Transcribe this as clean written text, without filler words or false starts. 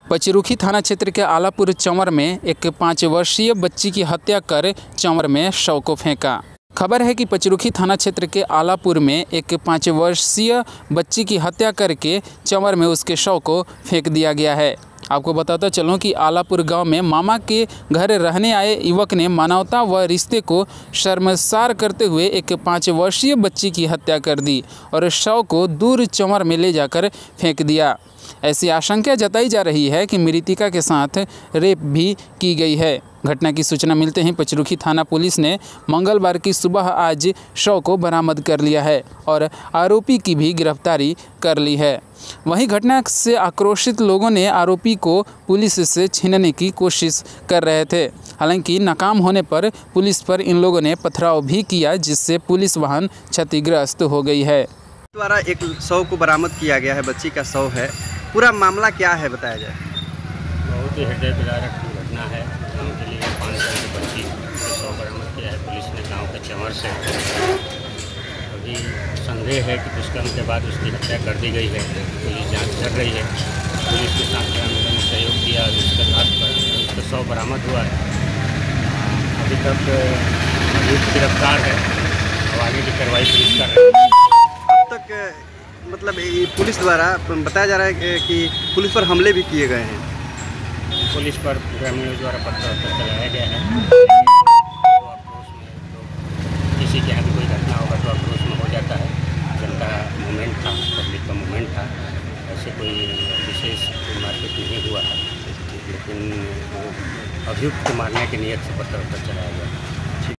पचरुखी थाना क्षेत्र के आलापुर चंवर में एक 5 वर्षीय बच्ची की हत्या कर चंवर में शव को फेंका। खबर है कि पचरुखी थाना क्षेत्र के आलापुर में एक 5 वर्षीय बच्ची की हत्या करके चंवर में उसके शव को फेंक दिया गया है। आपको बताता चलूं कि आलापुर गांव में मामा के घर रहने आए युवक ने मानवता व रिश्ते को शर्मसार करते हुए एक 5 वर्षीय बच्ची की हत्या कर दी और शव को दूर चंवर में ले जाकर फेंक दिया। ऐसी आशंका जताई जा रही है कि मृतका के साथ रेप भी की गई है। घटना की सूचना मिलते ही पचरुखी थाना पुलिस ने मंगलवार की सुबह आज शव को बरामद कर लिया है और आरोपी की भी गिरफ्तारी कर ली है। वहीं घटना से आक्रोशित लोगों ने आरोपी को पुलिस से छीनने की कोशिश कर रहे थे। हालांकि नाकाम होने पर पुलिस पर इन लोगों ने पथराव भी किया, जिससे पुलिस वाहन क्षतिग्रस्त हो गई है। द्वारा एक शव को बरामद किया गया है, बच्ची का शव है। पूरा मामला क्या है बताया जाए। बहुत ही हृदयविदारक घटना है। गाँव के लिए 5 साल की बच्ची का शव बरामद किया है पुलिस ने गाँव के चंवर से। अभी संदेह है कि दुष्कर्म के बाद उसकी हत्या कर दी गई है। पुलिस जांच कर रही है। पुलिस के साथ ग्रामीणों ने सहयोग किया। उसके आधार पर उसका शव बरामद हुआ है। अभी तक अभियुक्त गिरफ्तार है और आगे की कार्रवाई पुलिस कर रही है। अब तक मतलब पुलिस द्वारा बताया जा रहा है कि पुलिस पर हमले भी किए गए हैं। पुलिस पर ग्रामीणों द्वारा पत्थर चलाया गया है। किसी के यहाँ भी कोई घटना होगा तो आक्रोश में हो जाता है। जनता मूवमेंट था, पब्लिक का मूवमेंट था। ऐसे कोई विशेष मारपीट नहीं हुआ है, लेकिन अभियुक्त को मारने की नीयत से पत्थर चलाया गया।